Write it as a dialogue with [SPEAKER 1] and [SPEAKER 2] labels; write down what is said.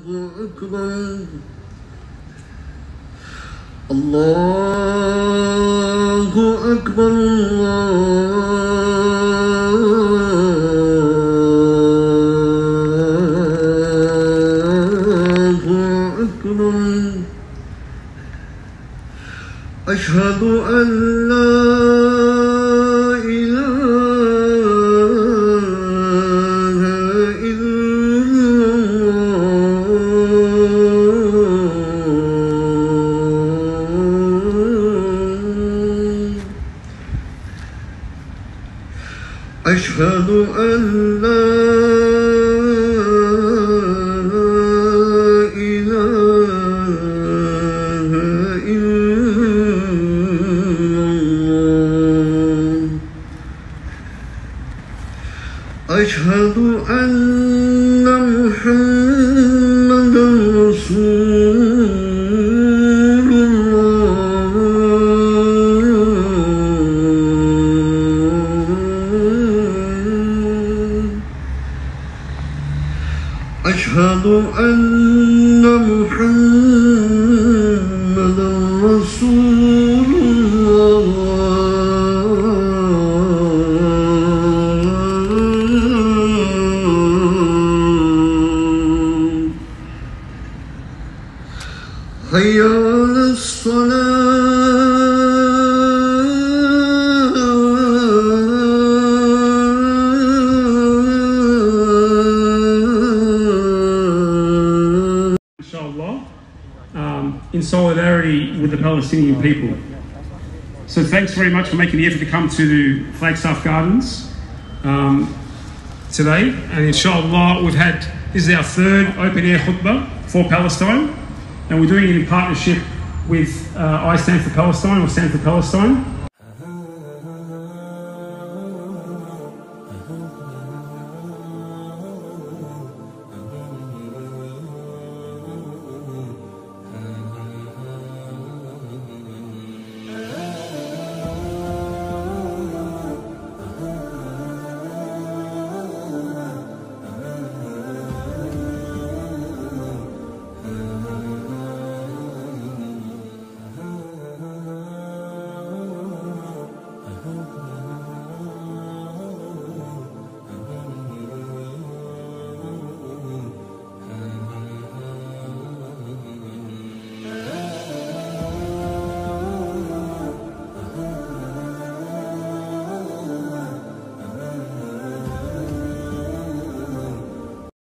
[SPEAKER 1] أكبر الله أكبر الله أكبر أشهد أن لا أشهد أن لا إله إلا الله أشهد أن محمدًا رسول الله أشهد أن محمدًا رسول الله حي على
[SPEAKER 2] in solidarity with the Palestinian people. So thanks very much for making the effort to come to Flagstaff Gardens today. And inshallah, this is our third open-air khutbah for Palestine. And we're doing it in partnership with I Stand for Palestine, or Stand for Palestine.